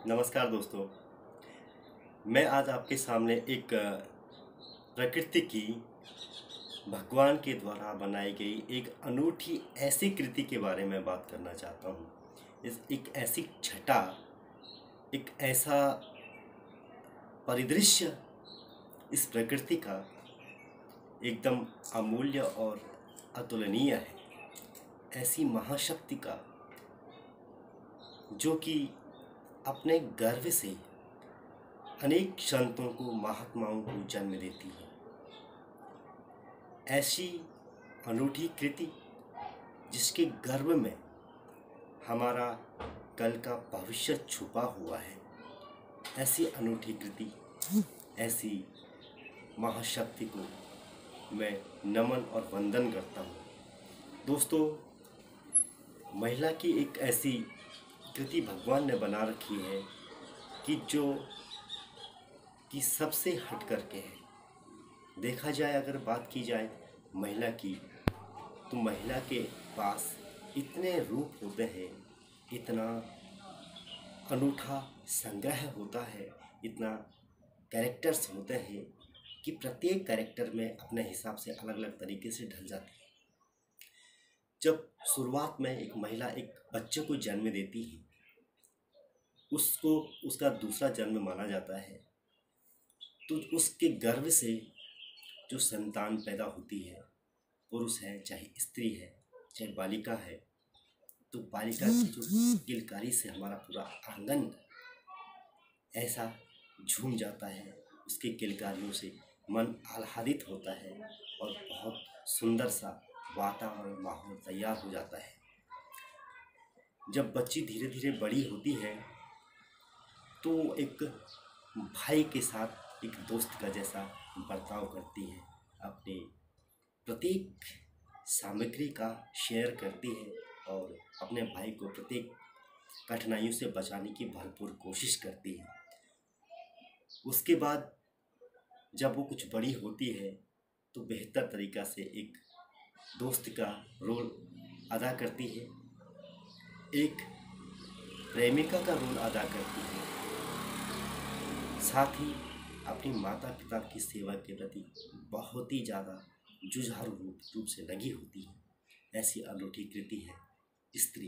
नमस्कार दोस्तों। मैं आज आपके सामने एक प्रकृति की भगवान के द्वारा बनाई गई एक अनूठी ऐसी कृति के बारे में बात करना चाहता हूँ। इस एक ऐसी छटा, एक ऐसा परिदृश्य इस प्रकृति का एकदम अमूल्य और अतुलनीय है। ऐसी महाशक्ति का जो कि अपने गर्भ से अनेक संतों को, महात्माओं को जन्म देती है। ऐसी अनूठी कृति जिसके गर्भ में हमारा कल का भविष्य छुपा हुआ है। ऐसी अनूठी कृति, ऐसी महाशक्ति को मैं नमन और वंदन करता हूँ। दोस्तों, महिला की एक ऐसी कृति भगवान ने बना रखी है कि जो कि सबसे हट करके है। देखा जाए, अगर बात की जाए महिला की, तो महिला के पास इतने रूप होते हैं, इतना अनूठा संग्रह होता है, इतना कैरेक्टर्स होते हैं कि प्रत्येक कैरेक्टर में अपने हिसाब से अलग अलग तरीके से ढल जाती है। जब शुरुआत में एक महिला एक बच्चे को जन्म देती है, उसको उसका दूसरा जन्म माना जाता है, तो उसके गर्भ से जो संतान पैदा होती है, पुरुष है चाहे स्त्री है चाहे बालिका है, तो बालिका की जो किलकारी से हमारा पूरा आंगन ऐसा झूम जाता है। उसके किलकारियों से मन आह्लादित होता है और बहुत सुंदर सा वातावरण, माहौल तैयार हो जाता है। जब बच्ची धीरे धीरे बड़ी होती है तो एक भाई के साथ एक दोस्त का जैसा बर्ताव करती है, अपने प्रत्येक सामग्री का शेयर करती है और अपने भाई को प्रत्येक कठिनाइयों से बचाने की भरपूर कोशिश करती है। उसके बाद जब वो कुछ बड़ी होती है तो बेहतर तरीक़ा से एक दोस्त का रोल अदा करती है, एक प्रेमिका का रोल अदा करती है, साथ ही अपनी माता पिता की सेवा के प्रति बहुत ही ज़्यादा जुझारू रूप से लगी होती है। ऐसी अनूठी कृति है स्त्री।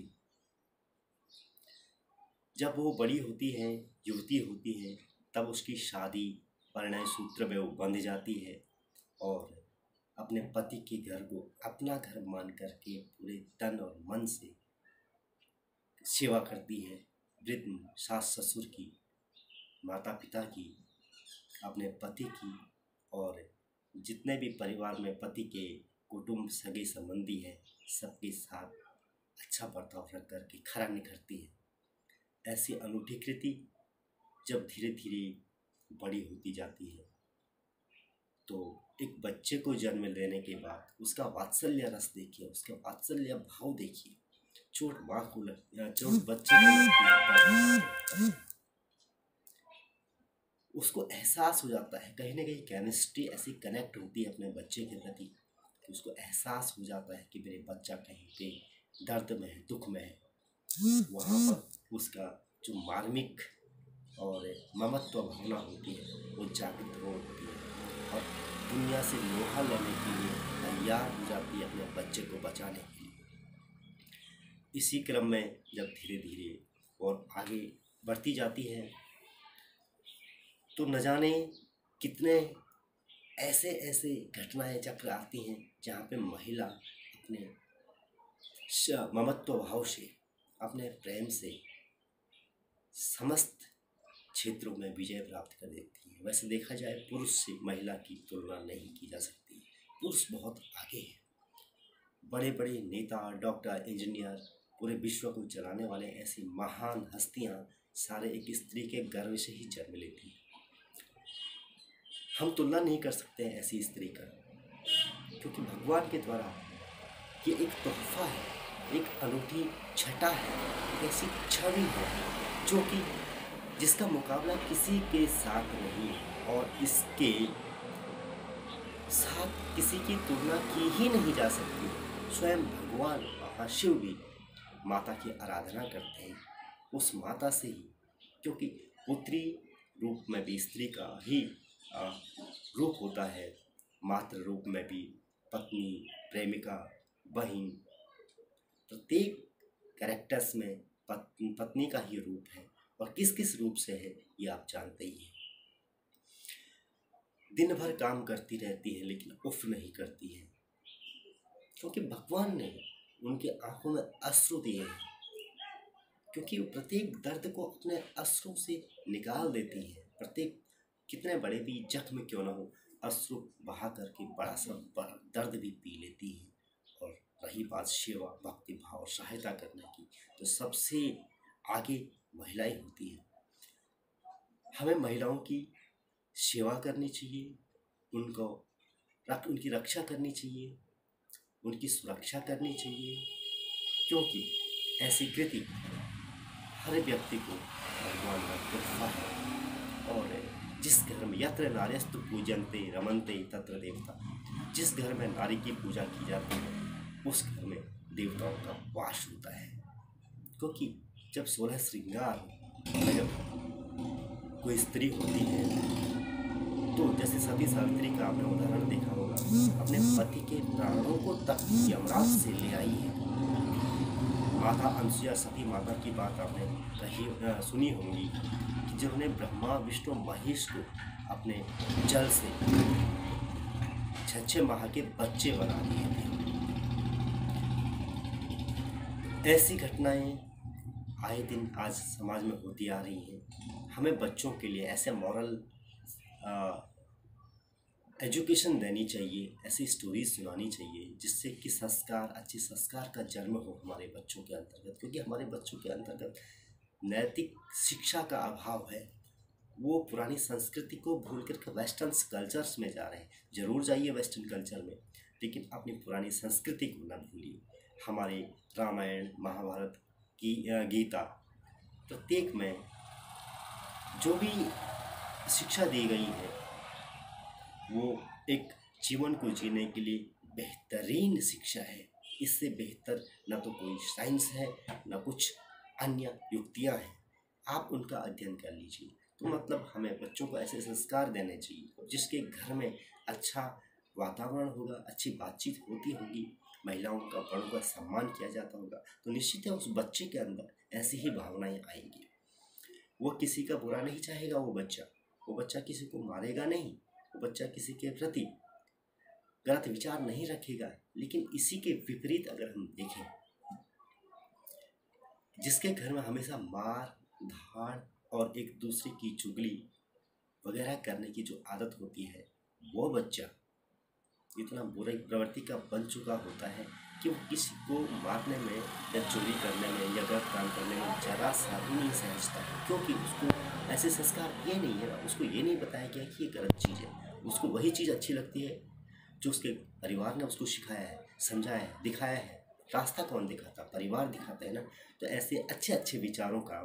जब वो बड़ी होती है, युवती होती है, तब उसकी शादी परिणय सूत्र में वो बंध जाती है और अपने पति के घर को अपना घर मान करके पूरे तन और मन से सेवा करती है। वृद्ध सास ससुर की, माता पिता की, अपने पति की और जितने भी परिवार में पति के कुटुंब सगे संबंधी हैं, सबके साथ अच्छा बर्ताव रख करके खरा निखरती है। ऐसी अनूठी कृति जब धीरे धीरे बड़ी होती जाती है तो एक बच्चे को जन्म देने के बाद उसका वात्सल्य रस देखिए, उसका वात्सल्य भाव देखिए। चोट माँ को लगती है, चोट बच्चे को लगती है, उसको एहसास हो जाता है। कहीं ना कहीं केमिस्ट्री ऐसी कनेक्ट होती है अपने बच्चे के प्रति कि उसको एहसास हो जाता है कि मेरे बच्चा कहीं पे दर्द में है, दुख में है। वहाँ पर उसका जो मार्मिक और ममत्व भावना होती है वो जागृत होती है और दुनिया से लोहा लेने के लिए तैयार हो जाती है अपने बच्चे को बचाने के लिए। इसी क्रम में जब धीरे धीरे और आगे बढ़ती जाती है तो न जाने कितने ऐसे ऐसे घटनाएं चक्र आती हैं जहाँ पे महिला अपने ममत्व भाव से, अपने प्रेम से समस्त क्षेत्रों में विजय प्राप्त कर देती है। वैसे देखा जाए, पुरुष से महिला की तुलना नहीं की जा सकती। पुरुष बहुत आगे है। बड़े बड़े नेता, डॉक्टर, इंजीनियर, पूरे विश्व को चलाने वाले ऐसी महान हस्तियां सारे एक स्त्री के गर्भ से ही जन्म लेती हैं। हम तुलना नहीं कर सकते हैं ऐसी स्त्री का, क्योंकि भगवान के द्वारा ये एक तोहफा है, एक अनूठी छटा है, एक ऐसी छवि है जो कि जिसका मुकाबला किसी के साथ नहीं है और इसके साथ किसी की तुलना की ही नहीं जा सकती। स्वयं भगवान महाशिव भी माता की आराधना करते हैं। उस माता से ही क्योंकि पुत्री रूप में भी स्त्री का ही रूप होता है, मातृ रूप में भी पत्नी, प्रेमिका, बहन, प्रत्येक कैरेक्टर्स में पत्नी का ही रूप है। और किस किस रूप से है ये आप जानते ही हैं। दिन भर काम करती रहती है लेकिन उफ नहीं करती है, क्योंकि भगवान ने उनके आंखों में अश्रु दिए हैं, क्योंकि वो प्रत्येक दर्द को अपने अश्रु से निकाल देती है। प्रत्येक कितने बड़े भी जख्म क्यों ना हो, अश्रु बहा करके बड़ा सा दर्द भी पी लेती है। और रही बात सेवा, भक्ति भाव और सहायता करने की, तो सबसे आगे महिलाएं होती हैं। हमें महिलाओं की सेवा करनी चाहिए, उनकी रक्षा करनी चाहिए, उनकी सुरक्षा करनी चाहिए, क्योंकि ऐसी कृति हर व्यक्ति को भगवान का तोहफा है। और जिस घर में यत्र नार्यस्तु पूजन्ते रमन्ते तत्र देवता, जिस घर में नारी की पूजा की जाती है उस घर में देवताओं का वास होता है। क्योंकि जब 16 श्रृंगार जब कोई स्त्री होती है, तो जैसे सती सावित्री का आपने उदाहरण देखा होगा, अपने पति के प्राणों को तक यमराज से ले आई है। माता अनसुया सती माता की बात आपने सुनी होगी कि जिन्होंने ब्रह्मा विष्णु महेश को अपने जल से 6 माह के बच्चे बना दिए थे। ऐसी घटनाएं आए दिन आज समाज में होती आ रही हैं। हमें बच्चों के लिए ऐसे मॉरल एजुकेशन देनी चाहिए, ऐसी स्टोरीज सुनानी चाहिए जिससे कि संस्कार, अच्छे संस्कार का जन्म हो हमारे बच्चों के अंतर्गत। क्योंकि हमारे बच्चों के अंतर्गत नैतिक शिक्षा का अभाव है। वो पुरानी संस्कृति को भूल कर वेस्टर्न कल्चर्स में जा रहे हैं। जरूर जाइए वेस्टर्न कल्चर में, लेकिन अपनी पुरानी संस्कृति को न भूलिए। हमारे रामायण, महाभारत की गीता, प्रत्येक में जो भी शिक्षा दी गई है वो एक जीवन को जीने के लिए बेहतरीन शिक्षा है। इससे बेहतर न तो कोई साइंस है, न कुछ अन्य युक्तियां हैं। आप उनका अध्ययन कर लीजिए। तो मतलब हमें बच्चों को ऐसे संस्कार देने चाहिए जिसके घर में अच्छा वातावरण होगा, अच्छी बातचीत होती होगी, महिलाओं का, बड़ों का सम्मान किया जाता होगा, तो निश्चित है उस बच्चे के अंदर ऐसी ही भावनाएं आएंगी। वो किसी का बुरा नहीं चाहेगा। वो बच्चा किसी को मारेगा नहीं, वो बच्चा किसी के प्रति गलत विचार नहीं रखेगा। लेकिन इसी के विपरीत अगर हम देखें, जिसके घर में हमेशा मार धाड़ और एक दूसरे की चुगली वगैरह करने की जो आदत होती है, वो बच्चा इतना बुरी प्रवृत्ति का बन चुका होता है कि वो किसी को मारने में या चोरी करने में या गलत काम करने में ज़रा सा भी नहीं समझता है। क्योंकि उसको ऐसे संस्कार दिए नहीं है, उसको ये नहीं बताया गया कि ये गलत चीज़ है। उसको वही चीज़ अच्छी लगती है जो उसके परिवार ने उसको सिखाया है, समझाया है, दिखाया है। रास्ता कौन दिखाता? परिवार दिखाता है ना। तो ऐसे अच्छे अच्छे विचारों का,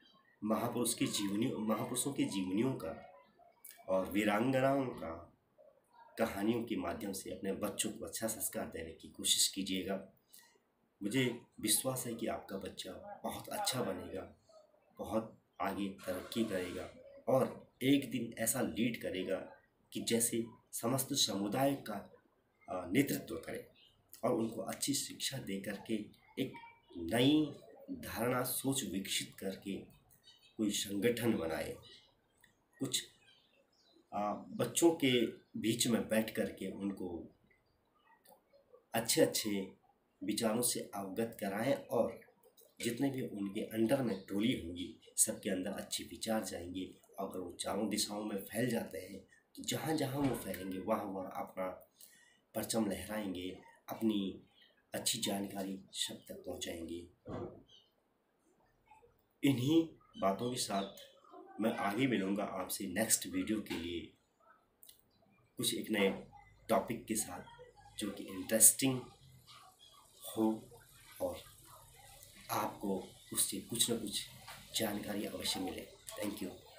महापुरुषों की जीवनियों का और वीरांगनाओं का कहानियों के माध्यम से अपने बच्चों को अच्छा संस्कार देने की कोशिश कीजिएगा। मुझे विश्वास है कि आपका बच्चा बहुत अच्छा बनेगा, बहुत आगे तरक्की करेगा और एक दिन ऐसा लीड करेगा कि जैसे समस्त समुदाय का नेतृत्व करे और उनको अच्छी शिक्षा दे करके एक नई धारणा, सोच विकसित करके कोई संगठन बनाए। कुछ बच्चों के बीच में बैठ करके उनको अच्छे अच्छे विचारों से अवगत कराएं और जितने भी उनके अंडर में टोली होंगी सबके अंदर अच्छे विचार जाएंगे। अगर वो चारों दिशाओं में फैल जाते हैं तो जहाँ जहाँ वो फैलेंगे वहाँ वहाँ अपना परचम लहराएंगे, अपनी अच्छी जानकारी सब तक पहुँचाएंगे। इन्हीं बातों के साथ मैं आगे मिलूँगा आपसे नेक्स्ट वीडियो के लिए, कुछ एक नए टॉपिक के साथ जो कि इंटरेस्टिंग हो और आपको उससे कुछ न कुछ जानकारी अवश्य मिले। Thank you.